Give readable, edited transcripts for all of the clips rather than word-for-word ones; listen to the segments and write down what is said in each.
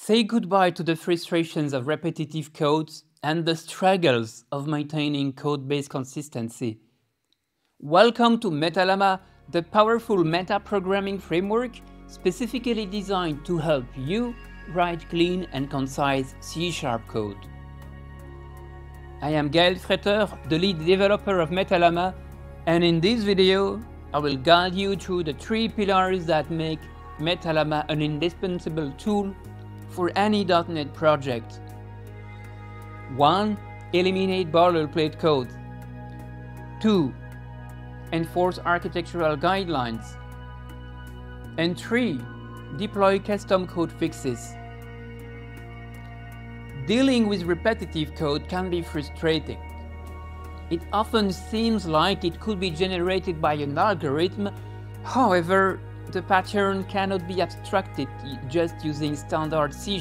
Say goodbye to the frustrations of repetitive codes and the struggles of maintaining code-based consistency. Welcome to Metalama, the powerful meta-programming framework specifically designed to help you write clean and concise C# code. I am Gaël Fretter, the lead developer of Metalama, and in this video, I will guide you through the 3 pillars that make Metalama an indispensable tool for any .NET project. 1. Eliminate boilerplate code. 2. Enforce architectural guidelines. And 3. Deploy custom code fixes. Dealing with repetitive code can be frustrating. It often seems like it could be generated by an algorithm. However, the pattern cannot be abstracted just using standard C#.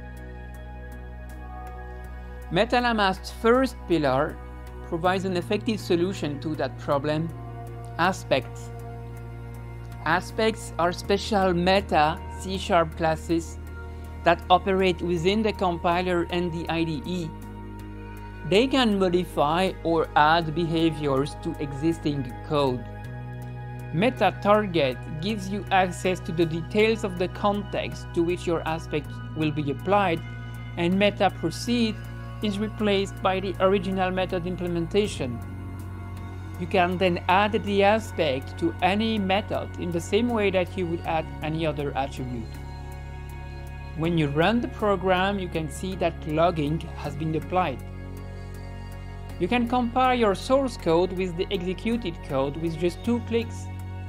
Metalama's first pillar provides an effective solution to that problem: aspects. Aspects are special meta C# classes that operate within the compiler and the IDE. They can modify or add behaviors to existing code. Meta target gives you access to the details of the context to which your aspect will be applied, and meta proceed is replaced by the original method implementation. You can then add the aspect to any method in the same way that you would add any other attribute. When you run the program, you can see that logging has been applied. You can compare your source code with the executed code with just 2 clicks.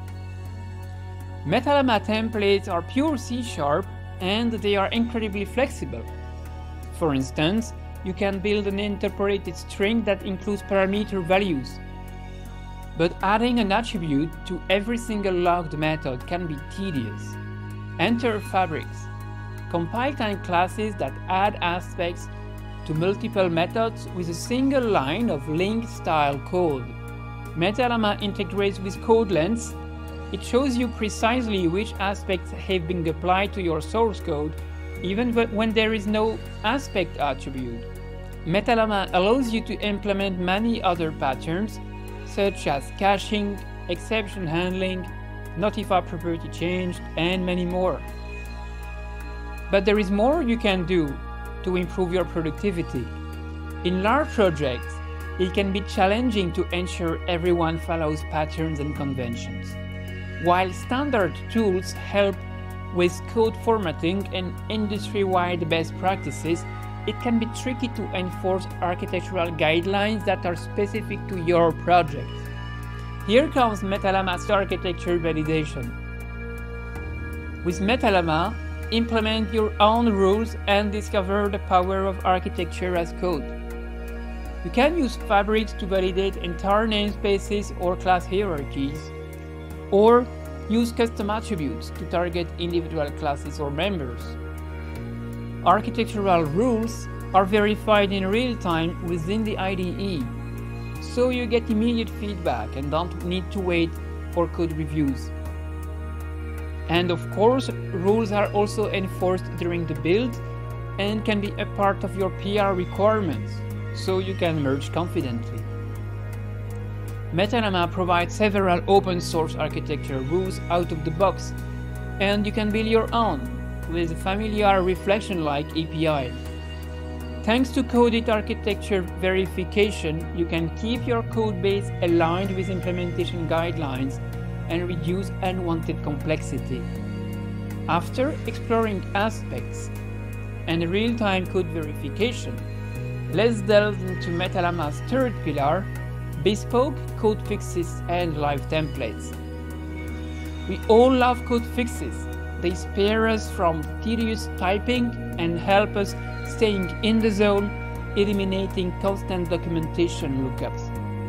Metalama templates are pure C# and they are incredibly flexible. For instance, you can build an interpolated string that includes parameter values. But adding an attribute to every single logged method can be tedious. Enter fabrics, compile-time classes that add aspects to multiple methods with a single line of link-style code. Metalama integrates with code lengths. It shows you precisely which aspects have been applied to your source code, even when there is no aspect attribute. Metalama allows you to implement many other patterns, such as caching, exception handling, notify property changed, and many more. But there is more you can do to improve your productivity. In large projects, it can be challenging to ensure everyone follows patterns and conventions. While standard tools help with code formatting and industry-wide best practices, it can be tricky to enforce architectural guidelines that are specific to your project. Here comes Metalama's architecture validation. With Metalama, implement your own rules and discover the power of architecture as code. You can use fabrics to validate entire namespaces or class hierarchies, or use custom attributes to target individual classes or members. Architectural rules are verified in real time within the IDE, so you get immediate feedback and don't need to wait for code reviews. And of course, rules are also enforced during the build and can be a part of your PR requirements, so you can merge confidently. Metalama provides several open source architecture rules out of the box, and you can build your own with a familiar reflection-like API. Thanks to coded architecture verification, you can keep your code base aligned with implementation guidelines and reduce unwanted complexity. After exploring aspects and real-time code verification, let's delve into Metalama's third pillar: bespoke code fixes and live templates. We all love code fixes. They spare us from tedious typing and help us staying in the zone, eliminating constant documentation lookups.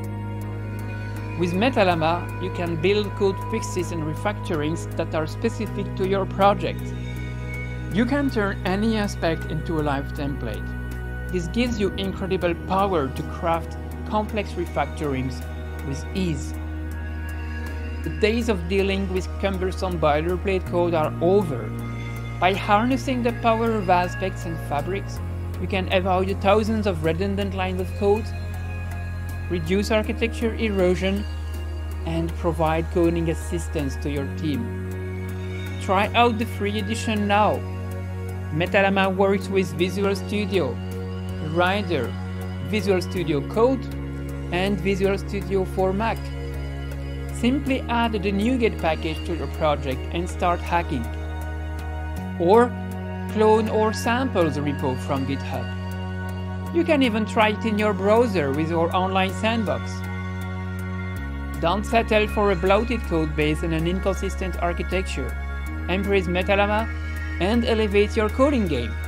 With Metalama, you can build code fixes and refactorings that are specific to your project. You can turn any aspect into a live template. This gives you incredible power to craft complex refactorings with ease. The days of dealing with cumbersome boilerplate code are over. By harnessing the power of aspects and fabrics, you can avoid thousands of redundant lines of code, reduce architecture erosion, and provide coding assistance to your team. Try out the free edition now. Metalama works with Visual Studio, Rider, Visual Studio Code, and Visual Studio for Mac. Simply add the NuGet package to your project and start hacking. Or clone or sample the repo from GitHub. You can even try it in your browser with our online sandbox. Don't settle for a bloated code base and an inconsistent architecture. Embrace Metalama and elevate your coding game.